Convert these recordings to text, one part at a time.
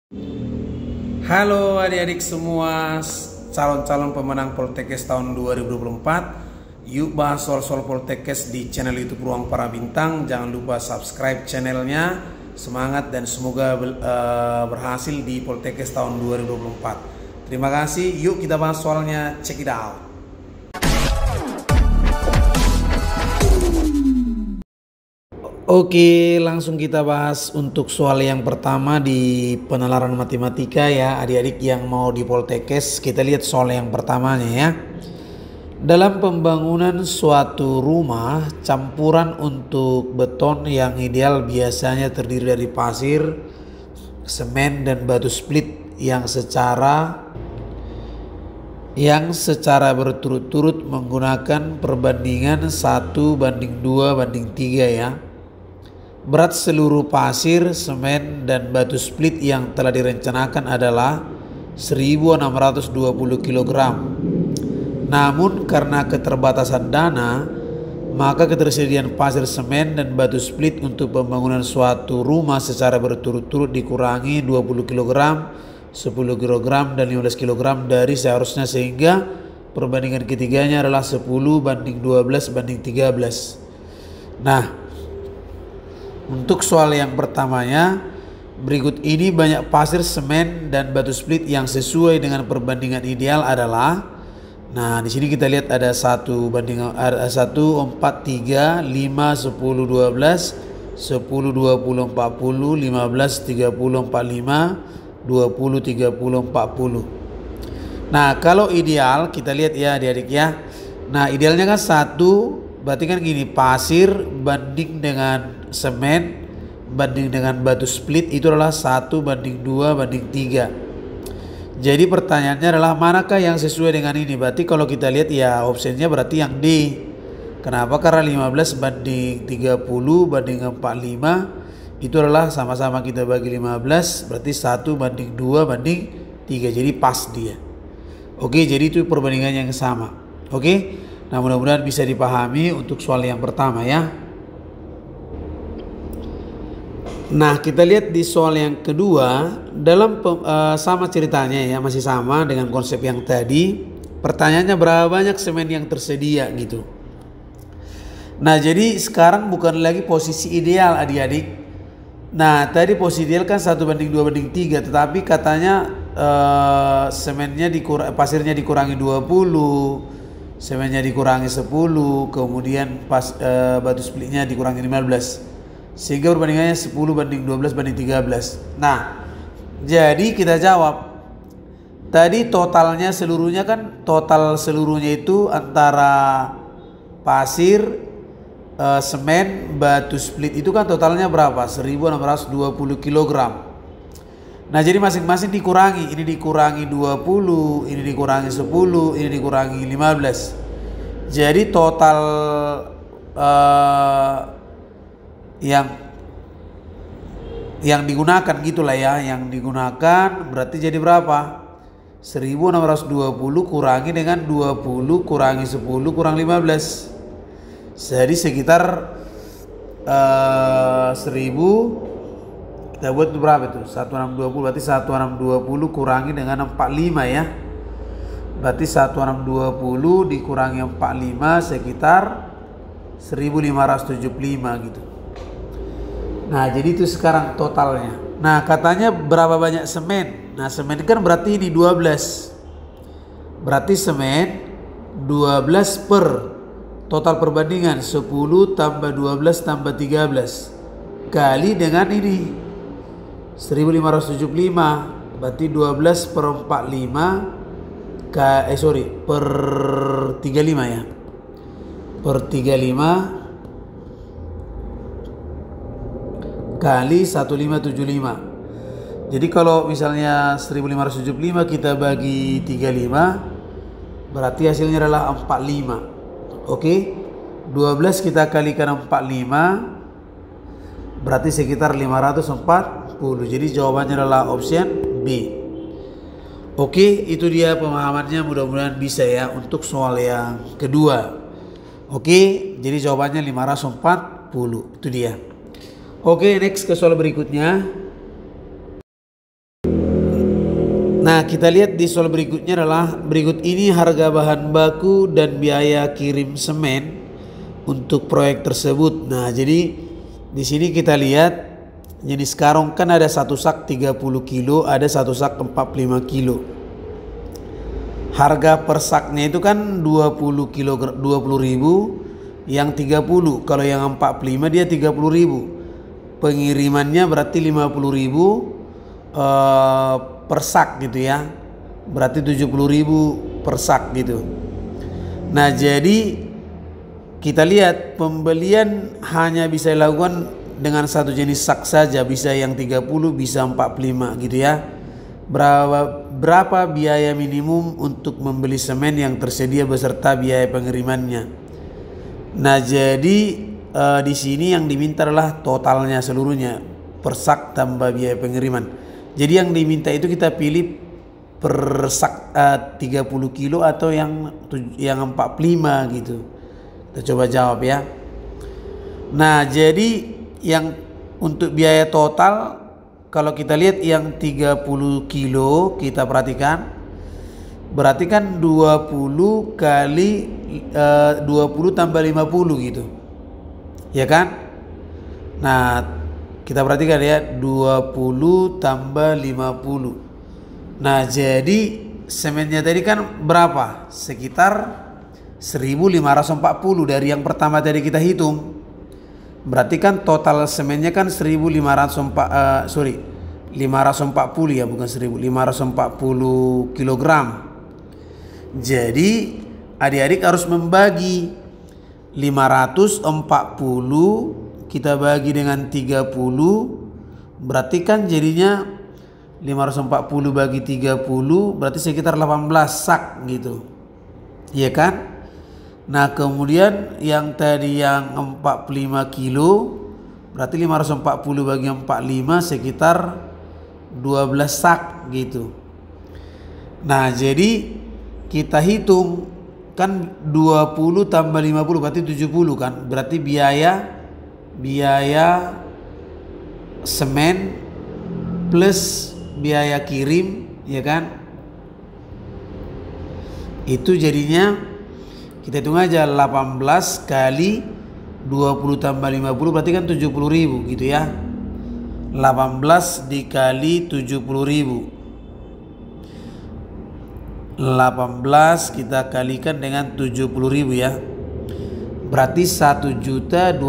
Halo adik-adik semua, calon-calon pemenang Poltekkes tahun 2024. Yuk bahas soal-soal Poltekkes di channel YouTube Ruang Para Bintang. Jangan lupa subscribe channelnya. Semangat dan semoga berhasil di Poltekkes tahun 2024. Terima kasih. Yuk kita bahas soalnya. Check it out. Oke, langsung kita bahas untuk soal yang pertama di penalaran matematika ya adik-adik yang mau di Poltekkes. Kita lihat soal yang pertamanya ya. Dalam pembangunan suatu rumah, campuran untuk beton yang ideal biasanya terdiri dari pasir, semen, dan batu split yang secara berturut-turut menggunakan perbandingan 1:2:3 ya. Berat seluruh pasir, semen, dan batu split yang telah direncanakan adalah 1620 kg. Namun karena keterbatasan dana, maka ketersediaan pasir, semen, dan batu split untuk pembangunan suatu rumah secara berturut-turut dikurangi 20 kg, 10 kg, dan 15 kg dari seharusnya, sehingga perbandingan ketiganya adalah 10:12:13. Nah, untuk soal yang pertamanya, berikut ini banyak pasir, semen, dan batu split yang sesuai dengan perbandingan ideal adalah. Nah, di sini kita lihat ada 1, 4, 3, 5, 10, 12, 10, 20, 40, 15, 30, 45, 20, 30, 40. Nah, kalau ideal kita lihat ya adik-adik ya. Nah, idealnya kan 1, berarti kan gini, pasir banding dengan semen banding dengan batu split itu adalah 1:2:3. Jadi pertanyaannya adalah manakah yang sesuai dengan ini? Berarti kalau kita lihat ya opsinya berarti yang D. Kenapa? Karena 15:30:45 itu adalah sama-sama kita bagi 15, berarti 1:2:3. Jadi pas dia. Oke, jadi itu perbandingannya yang sama. Oke. Nah, mudah-mudahan bisa dipahami untuk soal yang pertama ya. Nah, kita lihat di soal yang kedua, dalam sama ceritanya ya, masih sama dengan konsep yang tadi. Pertanyaannya berapa banyak semen yang tersedia gitu. Nah, jadi sekarang bukan lagi posisi ideal adik-adik. Nah, tadi posisi ideal kan 1:2:3, tetapi katanya pasirnya dikurangi 20, semennya dikurangi 10, kemudian batu splitnya dikurangi 15. Sehingga perbandingannya 10:12:13. Nah, jadi kita jawab. Tadi totalnya seluruhnya kan, total seluruhnya itu antara pasir, semen, batu split itu kan totalnya berapa? 1620 kg. Nah, jadi masing-masing dikurangi. Ini dikurangi 20, ini dikurangi 10, ini dikurangi 15. Jadi total yang digunakan gitulah ya, yang digunakan berarti jadi berapa? 1620 kurangi dengan 20 kurangi 10 kurang 15. Jadi sekitar 1000. Kita buat itu berapa itu? 1620, berarti 1620 kurangi dengan 45 ya. Berarti 1620 dikurangi 45 sekitar 1575 gitu. Nah, jadi itu sekarang totalnya. Nah, katanya berapa banyak semen? Nah, semen kan berarti ini 12. Berarti semen 12 per total perbandingan 10 tambah 12 tambah 13 kali dengan ini 1575. Berarti 12 per 45 per 35 ya. Per 35 kali 1575. Jadi kalau misalnya 1575 kita bagi 35, berarti hasilnya adalah 45. Oke. 12 kita kalikan 45, berarti sekitar 540. Jadi jawabannya adalah option B. Oke, itu dia pemahamannya, mudah-mudahan bisa ya untuk soal yang kedua. Oke, jadi jawabannya 540. Itu dia. Oke, next ke soal berikutnya. Nah, kita lihat di soal berikutnya adalah berikut ini harga bahan baku dan biaya kirim semen untuk proyek tersebut. Nah, jadi di sini kita lihat jenis karung kan ada satu sak 30 kilo, ada satu sak 45 kilo. Harga per saknya itu kan 20 kilo 20.000, yang 30. Kalau yang 45 dia 30.000. Pengirimannya berarti 50.000 per sak gitu ya, berarti 70.000 per sak gitu. Nah, jadi kita lihat pembelian hanya bisa dilakukan dengan satu jenis sak saja, bisa yang 30 bisa 45 gitu ya. Berapa biaya minimum untuk membeli semen yang tersedia beserta biaya pengirimannya. Nah, jadi di sini yang diminta adalah totalnya seluruhnya per sak tambah biaya pengiriman. Jadi yang diminta itu kita pilih per sak 30 kilo atau yang 45 gitu. Kita coba jawab ya. Nah, jadi yang untuk biaya total kalau kita lihat yang 30 kilo kita perhatikan berarti kan 20 kali 20 tambah 50 gitu. Ya kan? Nah, kita perhatikan ya, 20 tambah 50. Nah, jadi semennya tadi kan berapa? Sekitar 1.540 dari yang pertama tadi kita hitung. Berarti kan total semennya kan 540 ya, bukan 1.540 kilogram. Jadi adik-adik harus membagi 540 kita bagi dengan 30, berarti kan jadinya 540 bagi 30 berarti sekitar 18 sak gitu. Iya kan? Nah, kemudian yang tadi yang 45 kilo berarti 540 bagi 45 sekitar 12 sak gitu. Nah, jadi kita hitung kan 20 tambah 50 berarti 70 kan? Berarti biaya semen plus biaya kirim, ya kan? Itu jadinya kita hitung aja 18 kali 20 tambah 50 berarti kan 70.000 gitu ya. 18 dikali 70.000. 18 kita kalikan dengan 70.000 ya. Berarti 1.260.000.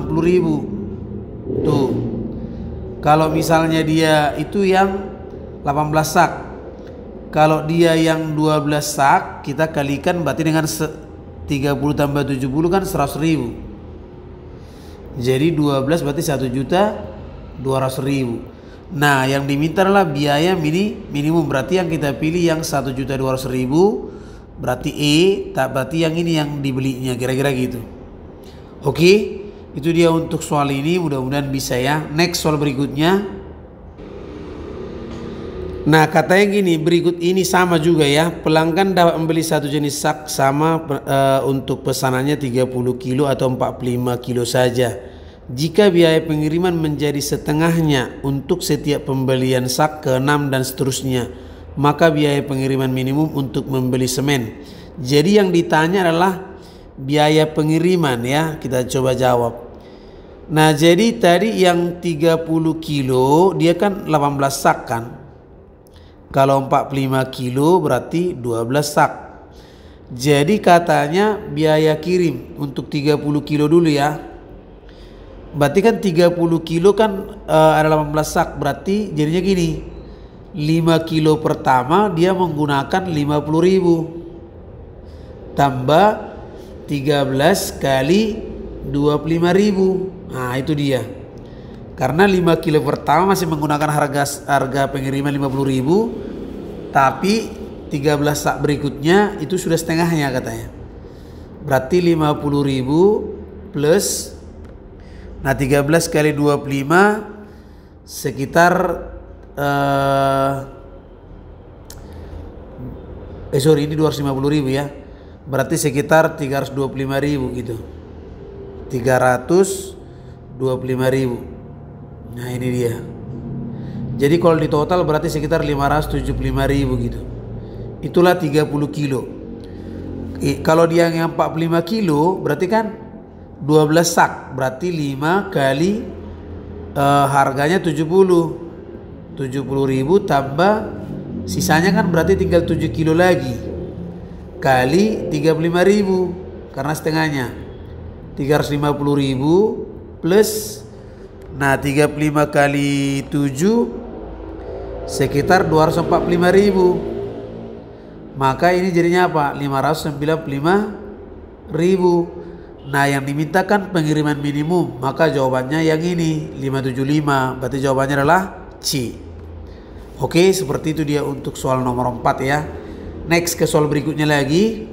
Tuh. Kalau misalnya dia itu yang 18 sak. Kalau dia yang 12 sak, kita kalikan berarti dengan 30 tambah 70 kan 100.000. Jadi 12 berarti 1.200.000. Nah, yang diminta adalah biaya minimum, berarti yang kita pilih yang 1.200.000. Berarti tak berarti yang ini yang dibelinya, kira-kira gitu. Oke, itu dia untuk soal ini, mudah-mudahan bisa ya. Next soal berikutnya. Nah, katanya gini, berikut ini sama juga ya. Pelanggan dapat membeli satu jenis sak sama untuk pesanannya 30 kilo atau 45 kilo saja. Jika biaya pengiriman menjadi setengahnya untuk setiap pembelian sak ke-6 dan seterusnya, maka biaya pengiriman minimum untuk membeli semen. Jadi yang ditanya adalah biaya pengiriman ya, kita coba jawab. Nah, jadi tadi yang 30 kilo dia kan 18 sak kan. Kalau 45 kilo berarti 12 sak. Jadi katanya biaya kirim untuk 30 kilo dulu ya. Berarti kan 30 kilo kan ada 18 sak, berarti jadinya gini. 5 kilo pertama dia menggunakan 50.000 tambah 13 kali 25.000. Nah, itu dia. Karena 5 kilo pertama masih menggunakan harga pengiriman 50.000, tapi 13 sak berikutnya itu sudah setengahnya katanya. Berarti 50.000 plus, nah 13 kali 25 sekitar ini 250.000 ya. Berarti sekitar 325.000 gitu. 325.000. Nah, ini dia. Jadi kalau di total berarti sekitar 575.000 gitu. Itulah 30 kilo. Kalau dia yang 45 kilo berarti kan 12 sak. Berarti 5 kali harganya 70.000 tambah sisanya kan berarti tinggal 7 kilo lagi. Kali 35.000 karena setengahnya. 350.000 plus 35 kali 7 sekitar 245.000. Maka ini jadinya apa? 595.000. Nah, yang dimintakan pengiriman minimum, maka jawabannya yang ini 575. Berarti jawabannya adalah C. Oke, seperti itu dia untuk soal nomor 4 ya. Next ke soal berikutnya lagi.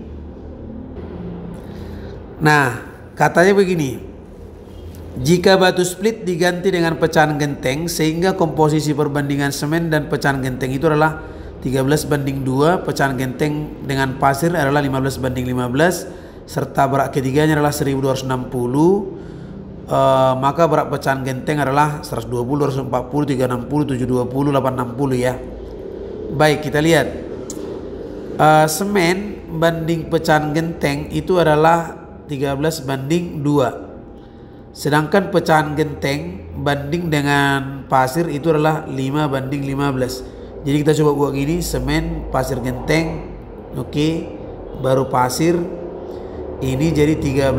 Nah, katanya begini. Jika batu split diganti dengan pecahan genteng sehingga komposisi perbandingan semen dan pecahan genteng itu adalah 13:2, pecahan genteng dengan pasir adalah 15:15, serta berat ketiganya adalah 1260, maka berat pecahan genteng adalah 120, 240, 360, 720, 860 ya. Baik, kita lihat. Semen banding pecahan genteng itu adalah 13:2. Sedangkan pecahan genteng banding dengan pasir itu adalah 5:15. Jadi kita coba buat gini, semen, pasir genteng, oke, baru pasir, ini jadi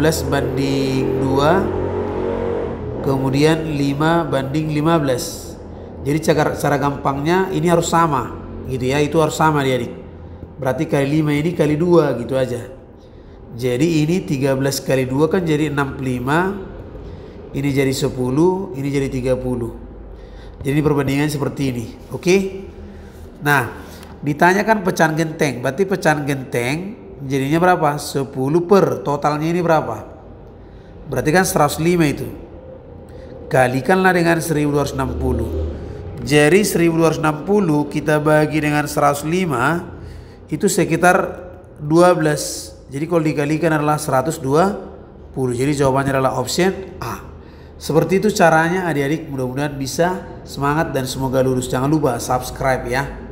13:2, kemudian 5:15. Jadi cara gampangnya ini harus sama, gitu ya, itu harus sama dia adik. Berarti kali 5 ini kali 2 gitu aja. Jadi ini 13 kali 2 kan jadi 65, ini jadi 10, ini jadi 30. Jadi perbandingan seperti ini, oke? Nah, ditanyakan pecahan genteng, berarti pecahan genteng jadinya berapa? 10 per totalnya ini berapa? Berarti kan 105 itu. Kalikanlah dengan 1260. Jadi 1260 kita bagi dengan 105 itu sekitar 12. Jadi kalau dikalikan adalah 120. Jadi jawabannya adalah option A. Seperti itu caranya adik-adik, mudah-mudahan bisa. Semangat dan semoga lulus. Jangan lupa subscribe ya.